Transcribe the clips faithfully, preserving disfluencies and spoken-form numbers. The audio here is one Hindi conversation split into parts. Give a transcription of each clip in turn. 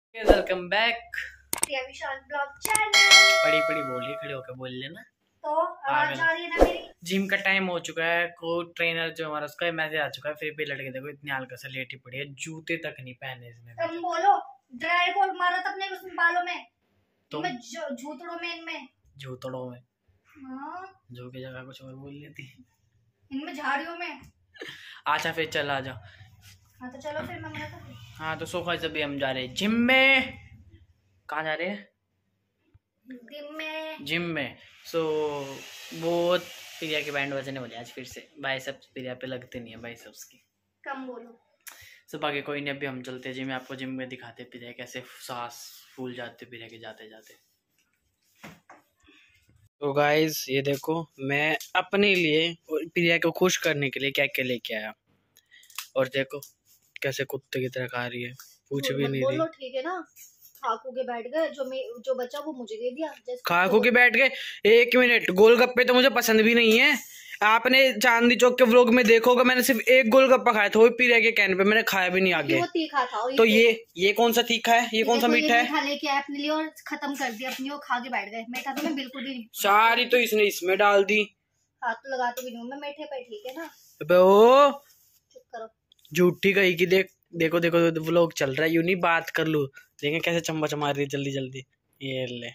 Welcome back Vishal blog channel. बड़ी बड़ी बोलिए, खड़े होकर बोल लेना। तो आवाज आ रही है ना मेरी? जिम का टाइम हो चुका है, को ट्रेनर जो हमारा उसका मैसेज आ चुका है। फिर भी लड़के देखो इतनी हल्का सा लेटी पड़ी है, जूते तक नहीं पहने इसने। तुम बोलो ड्राई बॉल मारा था अपने उसमें बालों में, तुम झूठड़ों में, इनमें झूठड़ों में हाँ जो की जगह कुछ और बोल लेती, इनमें झाड़ियों में। अच्छा फिर चल आ जाओ। हाँ तो चलो फिर मैं मना कर। हाँ तो सोफा से भी हम जा रहे हैं जिम में। कहाँ जा रहे हैं? जिम में। जिम में सो बहुत प्रिया के बैंड बजने वाले आज फिर से। बाइसेप्स प्रिया पे लगते नहीं है, बाइसेप्स की। कम बोलो। सो बाकी कोई नहीं, अभी हम चलते हैं जिम में। आपको जिम में दिखाते प्रिया कैसे सांस फूल जाते प्रिया के जाते जाते। तो गाइस ये देखो, मैं अपने लिए और प्रिया को खुश करने के लिए क्या क्या लेके आया। और देखो कैसे कुत्ते की तरह खा रही है, पूछ भी नहीं रही। ठीक है ना, खाकू के बैठ गए, जो मैं जो बच्चा वो मुझे दे दिया। खाकू के बैठ गए। एक मिनट, गोलगप्पे तो मुझे पसंद भी नहीं है। आपने चांदनी चौक के व्लॉग में देखोगे, मैंने सिर्फ एक गोलगप्पा खाया था, वो पीरिया के कहने पे। मैंने खाया भी नहीं आगे। वो तीखा था। तो ये ये कौन सा तीखा है, ये कौन सा मीठा है? खा लेके अपने लिए और खत्म कर दिया अपनी, और खा के बैठ गए। मीठा तो मैं बिल्कुल भी नहीं। सारी तो इसने इसमें डाल दी। हाथ तो लगाते भी नहीं मैं मीठे पे, ठीक है ना। ओ चुप करो, झूठी कही की। देख देखो देखो व्लॉग चल रहा है, यूं नहीं बात कर लूं। देखें कैसे चम्मच मार रही है जल्दी जल्दी। ये ले,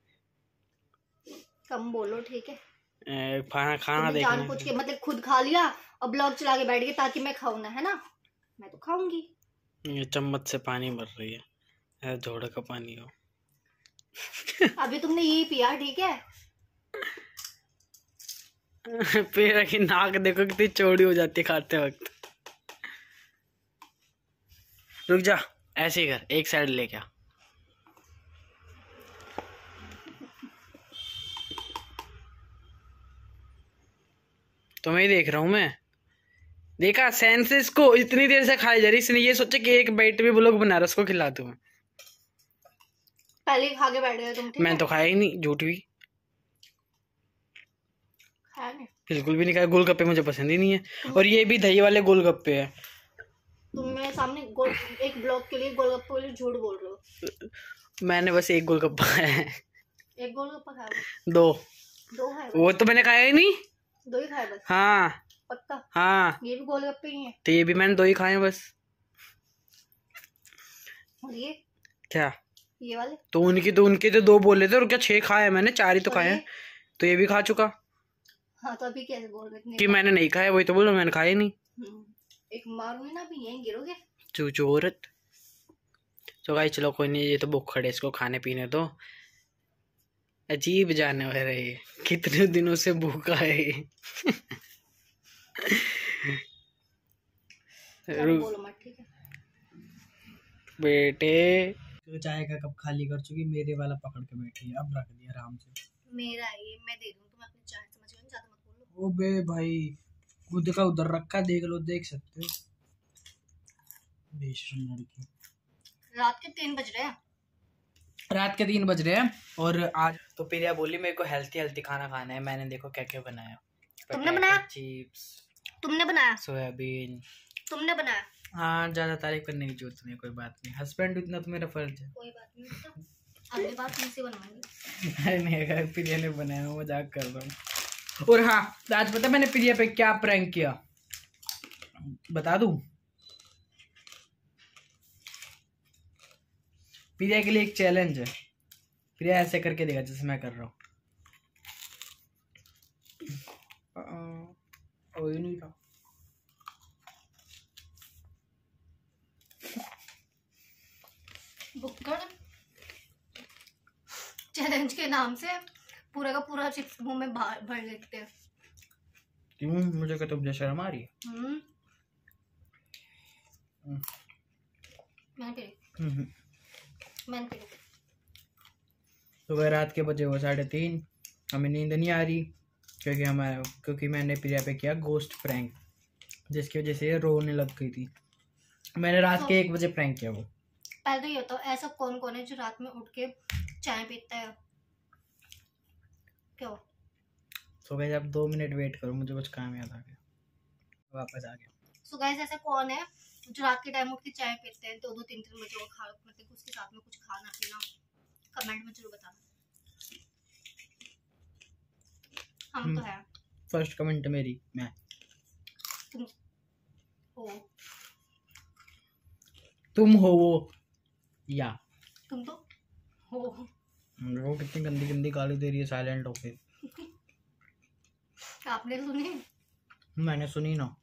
कम बोलो ठीक है। खाना खाना देखना जान पूछ के मतलब खुद खा लिया और ब्लॉग चला के बैठ गए ताकि मैं खाऊं ना, है ना। मैं तो खाऊंगी। ये चम्मच से पानी भर रही है, जोड़ का पानी हो। अभी तुमने यही पिया, ठीक है। पेड़ की नाक देखो कितनी चौड़ी हो जाती है खाते वक्त। रुक जा, ऐसे ही कर, एक साइड ले क्या। तो मैं ही देख रहा हूं। मैं देखा सेंसेस को इतनी देर से खाई जा रही, इसने ये सोचा कि एक बाइट भी ब्लॉग बना रहा, उसको खिला दूं मैं। पहले ही खा के बैठ गए तुम। मैं तो खाया ही नहीं, झूठ भी खाया नहीं, बिल्कुल भी नहीं खाया। गोलगप्पे मुझे पसंद ही नहीं है, और ये भी दही वाले गोलगप्पे है। तुम मेरे सामने गोल, एक ब्लॉग के लिए गोलगप्पे के लिए झूठ बोल रहे हो। मैंने बस एक गोलगप्पा खाया है। एक गोलगप्पा खाया? दो दो खाए? वो तो मैंने खाया ही नहीं। दो ही खाए बस? हाँ पक्का? हाँ, ये भी गोलगप्पे ही हैं। तो ये भी मैंने दो ही खाए बस। और ये क्या? ये वाले तो उनकी तो उनके तो दो बोले थे, और क्या छह खाए मैंने, चार ही तो खाए हैं। तो ये भी खा चुका। हाँ तो अभी कैसे बोल रहे कि मैंने नहीं खाया? वही तो बोलो, मैंने खाया नहीं। एक मारूंगी ना, अभी यहीं गिरोगे। चूचू औरत। तो गाइस चलो कोई नहीं, ये तो भूख खड़े, इसको खाने पीने तो। अजीब जानवर है ये, कितने दिनों से भूखा है। बोलो मत, ठीक है बेटे। तो चाय का कप खाली कर चुकी, मेरे वाला पकड़ के बैठी है। अब रख दिया आराम से। मेरा ये मैं दे दूं, तुम अपनी चाय समझ लो, ज्यादा मत बोलो। ओ बे भाई, खुद का उधर रखा, देख लो, देख सकते हो। बेशरम लड़की। रात के तीन बज रहे हैं। रात के तीन बज रहे हैं और आज तो प्रिया बोली मेरे को हेल्थी हेल्थी खाना खाना है। मैंने देखो क्या क्या बनाया। तुमने बनाया? चिप्स। तुमने बनाया? सोयाबीन। तुमने बनाया? हाँ, ज्यादा तारीफ करने की जरूरत नहीं, कोई बात नहीं। हस्बैंड इतना तो मेरा फर्ज है। कोई बात नहीं, तो अगली बार तुमसे बनवाऊंगी। अरे नहीं, अगर प्रिया ने बनाया, मैं मजाक कर रहा हूँ। और हाँ, आज पता मैंने प्रिया पे क्या प्रैंक किया, बता दूं? प्रिया के लिए एक चैलेंज है। प्रिया ऐसे करके देखा जैसे मैं कर रहा हूँ। कोई नहीं था। बुक्कड़ चैलेंज के नाम से पूरा का पूरा चिप्स मुंह में भर लेते हैं। क्यों? मुझे क्या तुम शर्म आ रही है? हम्म मैं हम्म मैं तो वह रात के बजे वो साढ़े तीन, हमें नींद नहीं आ रही क्योंकि हमारा क्योंकि मैंने प्रिया पे किया गोस्ट प्रैंक, जिसकी वजह से रोने लग गई थी। मैंने रात तो, के एक बजे प्रैंक किया वो। पहले तो ये तो ऐसा कौन कौन है जो रात में उठ के चाय पीता है? क्यों? सो गाइस आप दो मिनट वेट करो, मुझे कुछ काम याद आ गया, वापस आ गया। सो गाइस ऐसा कौन है जो रात के टाइम उठ के चाय पीते हैं दो दो तीन तीन बजे और खा मतलब उसके साथ में कुछ खाना पीना, कमेंट में जरूर बताना। हम तो है। फर्स्ट कमेंट मेरी मैं। तुम हो तुम हो वो या तुम तो हो। वो कितनी गंदी गंदी गाली दे रही है साइलेंट होके। आपने सुनी? मैंने सुनी ना।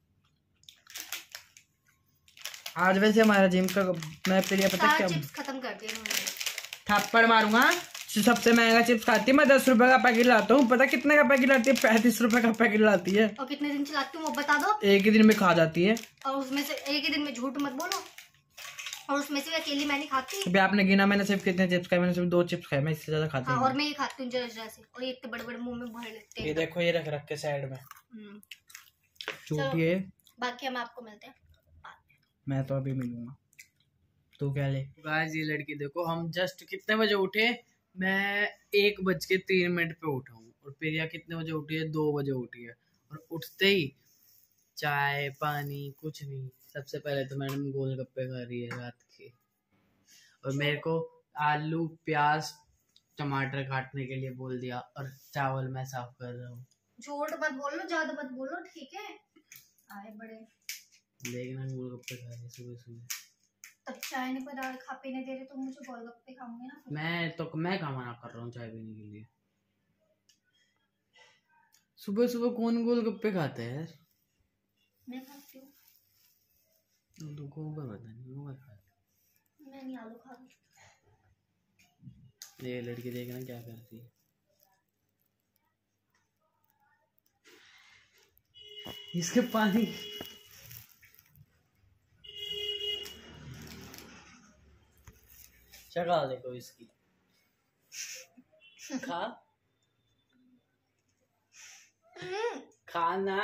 आज वैसे हमारा जिम का मैं फिर पता क्या चिप्स खत्म कर दिए उन्होंने। थप्पड़ मारूंगा। सबसे महंगा चिप्स खाती है, मैं दस रुपए का पैकेट लाता हूँ। पता कितने का पैकेट लाती है? पैंतीस रुपए का पैकेट लाती है। और कितने दिन चलाती हूँ वो बता दो। एक ही दिन में खा जाती है। और उसमें से एक ही दिन में, झूठ मत बोलो। और उसमें से अकेली मैं नहीं खाती। अभी आपने गिना मैंने सिर्फ कितने चिप्स खाए? मैंने सिर्फ दो चिप्स खाए, मैं इससे ज्यादा खाती हाँ, और मैं ये खाती हूँ जरा जरा से, और ये इतने बड़े बड़े मुंह में भर लेते हैं। ये देखो ये रख रख के साइड में चूटी है। बाकी हम आपको मिलते हैं। मैं तो अभी मिलूंगा। तू क्या ले? गाइस ये लड़की देखो, हम जस्ट कितने बजे उठे? मैं एक बज के तीन मिनट पे उठा हूँ और प्रिया कितने बजे उठी है? दो बजे उठी है। और उठते ही चाय पानी कुछ नहीं, सबसे पहले तो मैडम गोलगप्पे खा रही है रात के, और मेरे को आलू प्याज टमाटर काटने के लिए बोल दिया और चावल मैं साफ कर रहा हूँ। झूठ मत बोलो, ज्यादा मत बोलो, ठीक है? आए बड़े देखना गोलगप्पे खा रहे सुबह सुबह। तब चाय नहीं पता खा पीने दे रहे तो मुझे गोलगप्पे खाऊंगे ना। मैं तो मैं कहाँ मना कर रहा हूँ चाय पीने के लिए? सुबह सुबह कौन गोलगप्पे खाता है यार? मैं खाती हूँ। तो को पता नहीं वो खाता। मैं नहीं आलू खा रही। ये लड़की देखना क्या करती है। इसके पानी शक्ल देखो इसकी। खा खाना।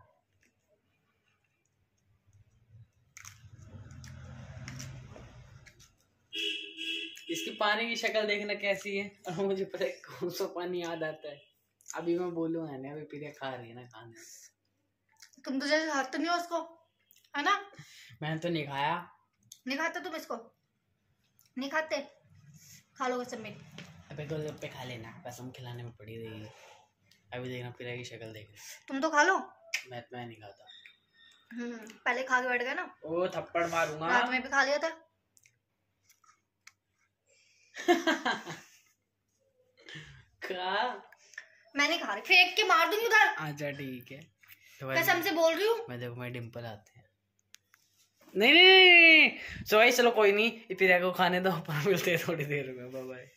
इसकी पानी की शक्ल देखना कैसी है, और मुझे पता है कौन सा पानी याद आता है। अभी मैं बोलूंगा ना, अभी प्रिया खा रही है ना खाना। तुम तो जैसे खाते नहीं हो उसको, है ना? मैंने तो नहीं खाया। नहीं खाते तुम इसको? नहीं खाते? खा लोगे सब में। अबे गोलगप्पे खा लेना, कसम खिलाने में पड़ी रही। अभी देखना प्रिया की शक्ल देख। तुम तो खा लो। मैं मैं नहीं खाता। हम्म पहले खा के बैठ गए ना। ओ थप्पड़ मारूंगा। रात में भी खा लिया था। खा। मैं नहीं खा रही, फेंक के मार दूंगी उधर। अच्छा ठीक है, कसम से बोल रही हूँ। मैं देखो मैं डिंपल आते हैं। नहीं नहीं नहीं सो भाई चलो कोई नहीं, प्रिया को खाने दो, पर मिलते हैं थोड़ी देर में। Bye bye.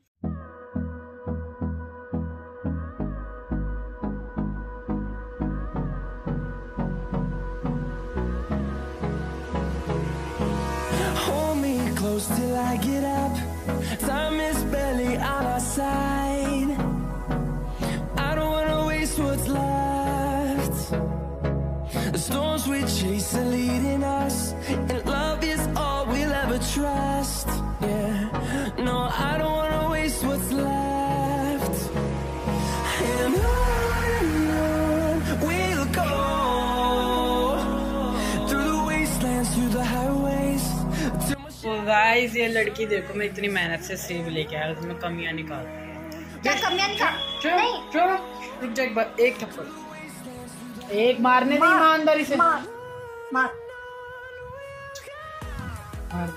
Close till I get up. Time is barely on our side. I don't wanna waste what's left. The storms we chase are leading us, and love is all we'll ever trust. Yeah, no, I don't wanna waste what's left. And on and on we'll go, through the wastelands, through the highways. तो गाइस ये लड़की देखो, मैं इतनी मेहनत से सेब लेके आया, उसमें कमियां निकाल। क्या कमियां निकाल? नहीं चलो रुक जा, एक बार एक थप्पड़ एक मारने दी ईमानदारी से। मार मार मार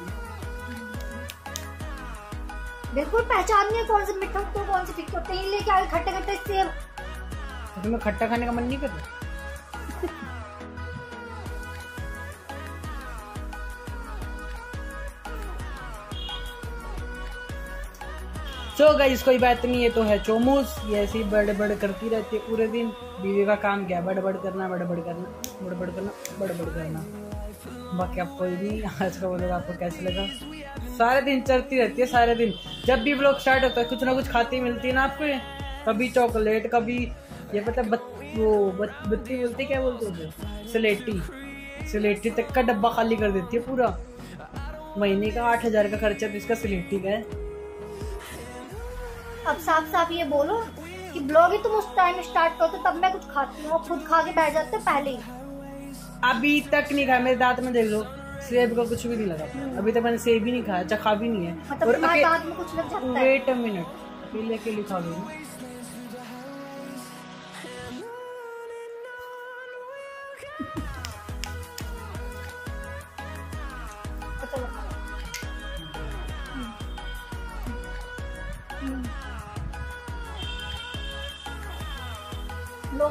बिल्कुल पहचान नहीं है कौन से मीठा तो कौन से फिक्के होते हैं। लेके आए खट्टे खट्टे सेब। तो तुम्हें खट्टा खाने का मन नहीं करता? सो गाइस कोई बात नहीं, ये तो है चोमूस, ये ऐसी बड़े बड़े करती रहती है पूरे दिन। बीवी का काम क्या? बड़बड़ करना बड़बड़ करना बड़बड़ करना बड़बड़ करना। बाकी आप कोई नहीं, आज का व्लॉग आपको कैसे लगा? सारे दिन चलती रहती है, सारे दिन जब भी व्लॉग स्टार्ट होता है कुछ ना कुछ खाती मिलती है ना आपको। कभी चॉकलेट, कभी ये पता बत, वो बत, बत्ती बोलती क्या बोलते हैं, स्लेटी स्लेटी तक का डब्बा खाली कर देती है पूरा। महीने का आठ हजार का खर्चा तो इसका स्लेटी का है। अब साफ साफ ये बोलो कि ब्लॉग ही तुम उस टाइम स्टार्ट करते तब मैं कुछ खाती हूँ, खुद खा के बैठ जाते पहले ही। अभी तक नहीं खाया, मेरे दांत में देख लो सेब का कुछ भी नहीं लगा, अभी तक मैंने सेब ही नहीं खाया, चखा भी नहीं है। मतलब तुम्हारे दांत में कुछ लग जाता है। वेट अ मिनट, अकेले अकेले खा गई। लो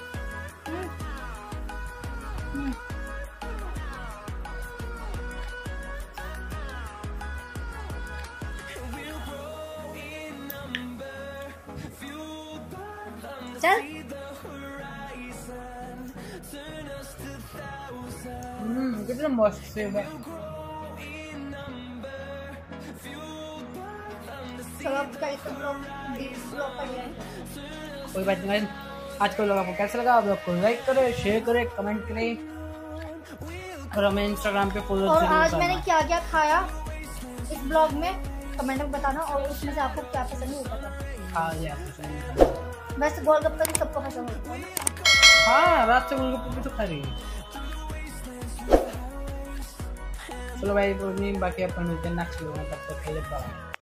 चल। हम्म कितना मस्त सेब है। चलो अब का इस ब्लॉग ब्लॉग का ये कोई बात नहीं, आज का ब्लॉग आपको कैसा लगा? आप लोग को लाइक करें, शेयर करें, कमेंट करें और हमें इंस्टाग्राम पे फॉलो और जरूर आज करना। मैंने क्या क्या खाया इस ब्लॉग में कमेंट में बताना, और उसमें से आपको क्या पसंद है वो बताना। हाँ जी, आपको पसंद है। वैसे गोलगप्पा भी सबको पसंद होता है ना। हाँ, रात से गोलगप्पे भी तो खा रही है। चलो भाई, बाकी अपन मिलते हैं नेक्स्ट वीडियो में, तब तक के लिए बाय।